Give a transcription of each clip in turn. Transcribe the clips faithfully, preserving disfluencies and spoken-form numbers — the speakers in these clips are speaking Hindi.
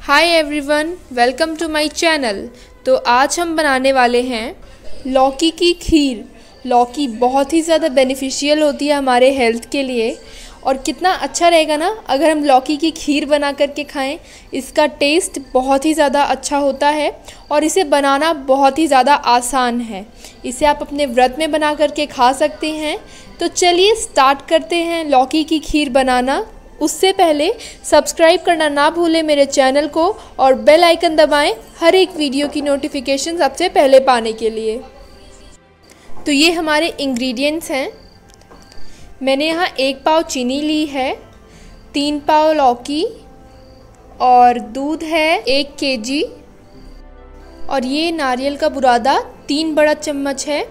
Hi everyone, welcome to my channel. तो आज हम बनाने वाले हैं लौकी की खीर। लौकी बहुत ही ज़्यादा बेनिफिशियल होती है हमारे हेल्थ के लिए, और कितना अच्छा रहेगा ना अगर हम लौकी की खीर बना करके खाएं। इसका टेस्ट बहुत ही ज़्यादा अच्छा होता है और इसे बनाना बहुत ही ज़्यादा आसान है। इसे आप अपने व्रत में बना करके खा सकते हैं। तो चलिए स्टार्ट करते हैं लौकी की खीर बनाना। उससे पहले सब्सक्राइब करना ना भूलें मेरे चैनल को और बेल आइकन दबाएं हर एक वीडियो की नोटिफिकेशन सबसे पहले पाने के लिए। तो ये हमारे इंग्रेडिएंट्स हैं। मैंने यहाँ एक पाव चीनी ली है, तीन पाव लौकी और दूध है एक केजी, और ये नारियल का बुरादा तीन बड़ा चम्मच है,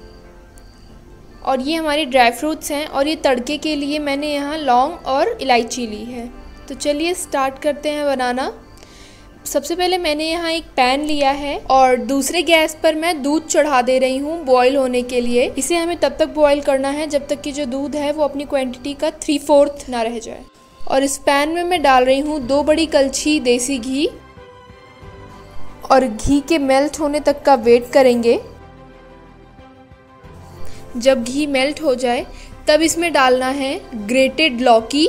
और ये हमारे ड्राई फ्रूट्स हैं। और ये तड़के के लिए मैंने यहाँ लौंग और इलायची ली है। तो चलिए स्टार्ट करते हैं बनाना। सबसे पहले मैंने यहाँ एक पैन लिया है और दूसरे गैस पर मैं दूध चढ़ा दे रही हूँ बॉईल होने के लिए। इसे हमें तब तक बॉईल करना है जब तक कि जो दूध है वो अपनी क्वांटिटी का थ्री फोर्थ ना रह जाए। और इस पैन में मैं डाल रही हूँ दो बड़ी कलछी देसी घी, और घी के मेल्ट होने तक का वेट करेंगे। जब घी मेल्ट हो जाए तब इसमें डालना है ग्रेटेड लौकी,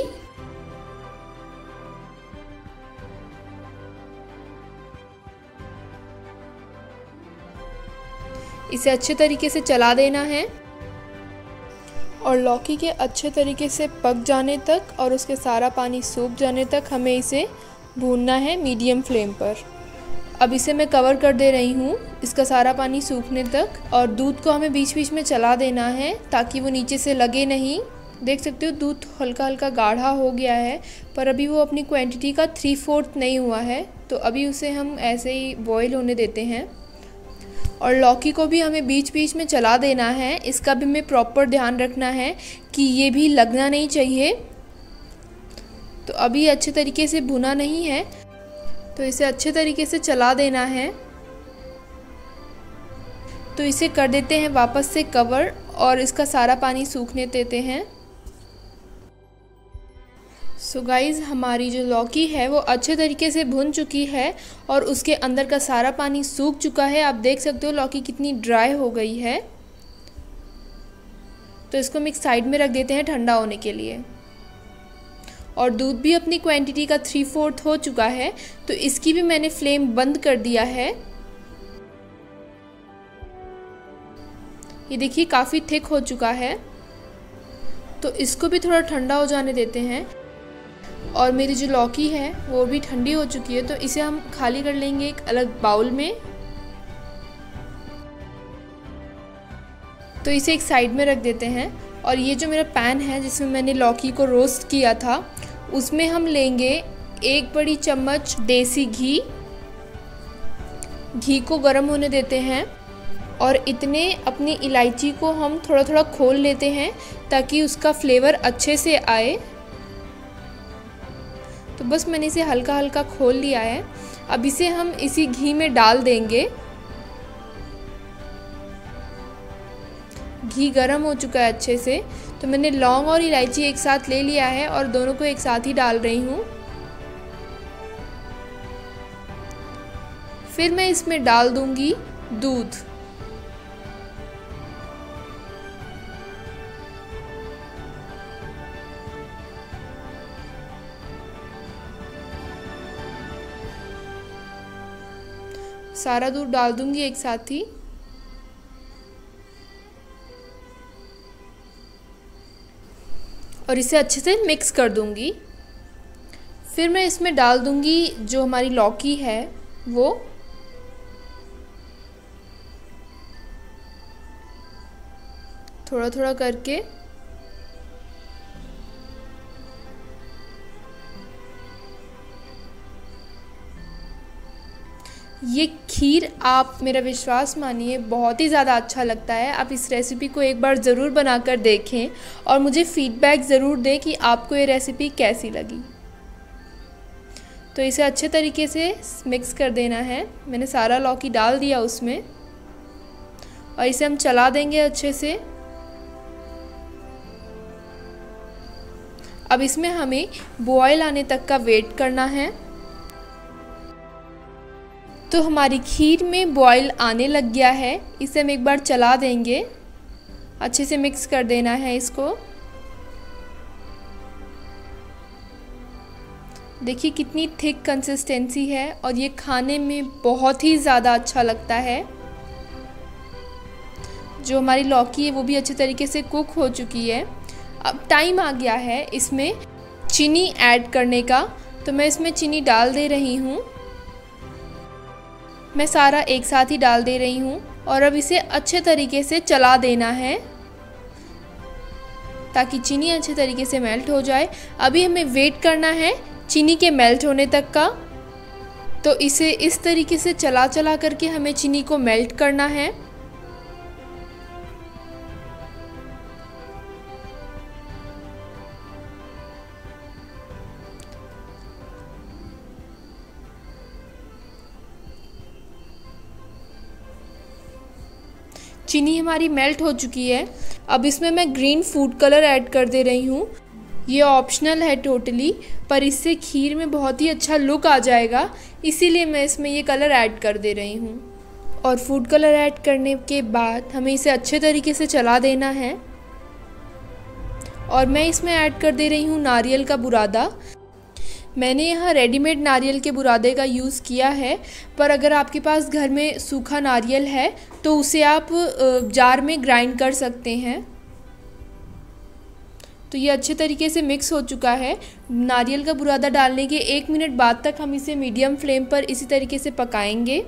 इसे अच्छे तरीके से चला देना है और लौकी के अच्छे तरीके से पक जाने तक और उसके सारा पानी सूख जाने तक हमें इसे भूनना है मीडियम फ्लेम पर। अब इसे मैं कवर कर दे रही हूँ इसका सारा पानी सूखने तक, और दूध को हमें बीच बीच में चला देना है ताकि वो नीचे से लगे नहीं। देख सकते हो दूध हल्का हल्का गाढ़ा हो गया है, पर अभी वो अपनी क्वांटिटी का थ्री फोर्थ नहीं हुआ है। तो अभी उसे हम ऐसे ही बॉईल होने देते हैं, और लौकी को भी हमें बीच बीच में चला देना है। इसका भी हमें प्रॉपर ध्यान रखना है कि ये भी लगना नहीं चाहिए। तो अभी अच्छे तरीके से भुना नहीं है, तो इसे अच्छे तरीके से चला देना है। तो इसे कर देते हैं वापस से कवर और इसका सारा पानी सूखने देते हैं। सो गाइज़, हमारी जो लौकी है वो अच्छे तरीके से भुन चुकी है और उसके अंदर का सारा पानी सूख चुका है। आप देख सकते हो लौकी कितनी ड्राई हो गई है। तो इसको हम एक साइड में रख देते हैं ठंडा होने के लिए। और दूध भी अपनी क्वांटिटी का थ्री फोर्थ हो चुका है, तो इसकी भी मैंने फ्लेम बंद कर दिया है। ये देखिए काफ़ी थिक हो चुका है, तो इसको भी थोड़ा ठंडा हो जाने देते हैं। और मेरी जो लौकी है वो भी ठंडी हो चुकी है, तो इसे हम खाली कर लेंगे एक अलग बाउल में। तो इसे एक साइड में रख देते हैं। और ये जो मेरा पैन है जिसमें मैंने लौकी को रोस्ट किया था, उसमें हम लेंगे एक बड़ी चम्मच देसी घी। घी को गर्म होने देते हैं और इतने अपनी इलायची को हम थोड़ा थोड़ा खोल लेते हैं ताकि उसका फ्लेवर अच्छे से आए। तो बस मैंने इसे हल्का हल्का खोल लिया है। अब इसे हम इसी घी में डाल देंगे। घी गर्म हो चुका है अच्छे से, तो मैंने लौंग और इलायची एक साथ ले लिया है और दोनों को एक साथ ही डाल रही हूँ। फिर मैं इसमें डाल दूंगी दूध। सारा दूध डाल दूंगी एक साथ ही। और इसे अच्छे से मिक्स कर दूंगी। फिर मैं इसमें डाल दूंगी जो हमारी लौकी है वो। थोड़ा थोड़ा करके। ये खीर आप मेरा विश्वास मानिए बहुत ही ज़्यादा अच्छा लगता है। आप इस रेसिपी को एक बार ज़रूर बनाकर देखें और मुझे फ़ीडबैक ज़रूर दें कि आपको ये रेसिपी कैसी लगी। तो इसे अच्छे तरीके से मिक्स कर देना है। मैंने सारा लौकी डाल दिया उसमें, और इसे हम चला देंगे अच्छे से। अब इसमें हमें बॉयल आने तक का वेट करना है। तो हमारी खीर में बॉईल आने लग गया है, इसे हम एक बार चला देंगे, अच्छे से मिक्स कर देना है इसको। देखिए कितनी थिक कंसिस्टेंसी है और ये खाने में बहुत ही ज़्यादा अच्छा लगता है। जो हमारी लौकी है वो भी अच्छे तरीके से कुक हो चुकी है। अब टाइम आ गया है इसमें चीनी ऐड करने का, तो मैं इसमें चीनी डाल दे रही हूँ। मैं सारा एक साथ ही डाल दे रही हूँ और अब इसे अच्छे तरीके से चला देना है ताकि चीनी अच्छे तरीके से मेल्ट हो जाए। अभी हमें वेट करना है चीनी के मेल्ट होने तक का, तो इसे इस तरीके से चला चला करके हमें चीनी को मेल्ट करना है। चीनी हमारी मेल्ट हो चुकी है। अब इसमें मैं ग्रीन फूड कलर ऐड कर दे रही हूँ। ये ऑप्शनल है टोटली, पर इससे खीर में बहुत ही अच्छा लुक आ जाएगा, इसीलिए मैं इसमें ये कलर ऐड कर दे रही हूँ। और फूड कलर ऐड करने के बाद हमें इसे अच्छे तरीके से चला देना है। और मैं इसमें ऐड कर दे रही हूँ नारियल का बुरादा। मैंने यहाँ रेडीमेड नारियल के बुरादे का यूज़ किया है, पर अगर आपके पास घर में सूखा नारियल है तो उसे आप जार में ग्राइंड कर सकते हैं। तो ये अच्छे तरीके से मिक्स हो चुका है। नारियल का बुरादा डालने के एक मिनट बाद तक हम इसे मीडियम फ्लेम पर इसी तरीके से पकाएंगे।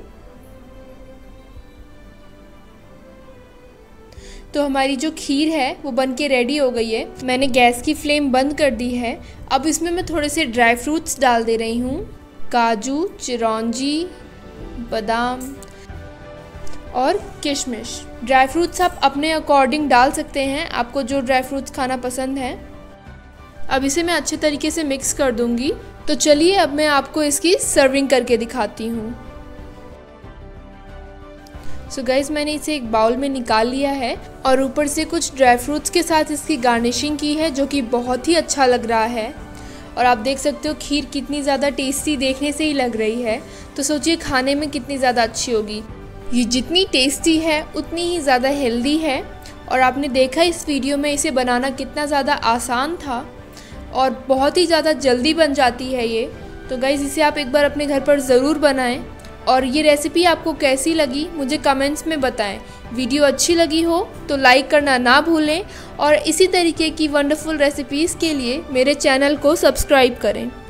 तो हमारी जो खीर है वो बनके रेडी हो गई है। मैंने गैस की फ्लेम बंद कर दी है। अब इसमें मैं थोड़े से ड्राई फ्रूट्स डाल दे रही हूँ, काजू, चिरौंजी, बादाम और किशमिश। ड्राई फ्रूट्स आप अपने अकॉर्डिंग डाल सकते हैं, आपको जो ड्राई फ्रूट्स खाना पसंद है। अब इसे मैं अच्छे तरीके से मिक्स कर दूँगी। तो चलिए अब मैं आपको इसकी सर्विंग करके दिखाती हूँ। सो गाइस, मैंने इसे एक बाउल में निकाल लिया है और ऊपर से कुछ ड्राई फ्रूट्स के साथ इसकी गार्निशिंग की है, जो कि बहुत ही अच्छा लग रहा है। और आप देख सकते हो खीर कितनी ज़्यादा टेस्टी देखने से ही लग रही है, तो सोचिए खाने में कितनी ज़्यादा अच्छी होगी। ये जितनी टेस्टी है उतनी ही ज़्यादा हेल्दी है। और आपने देखा इस वीडियो में इसे बनाना कितना ज़्यादा आसान था और बहुत ही ज़्यादा जल्दी बन जाती है ये। तो गाइस, इसे आप एक बार अपने घर पर ज़रूर बनाएं। और ये रेसिपी आपको कैसी लगी मुझे कमेंट्स में बताएं। वीडियो अच्छी लगी हो तो लाइक करना ना भूलें और इसी तरीके की वंडरफुल रेसिपीज़ के लिए मेरे चैनल को सब्सक्राइब करें।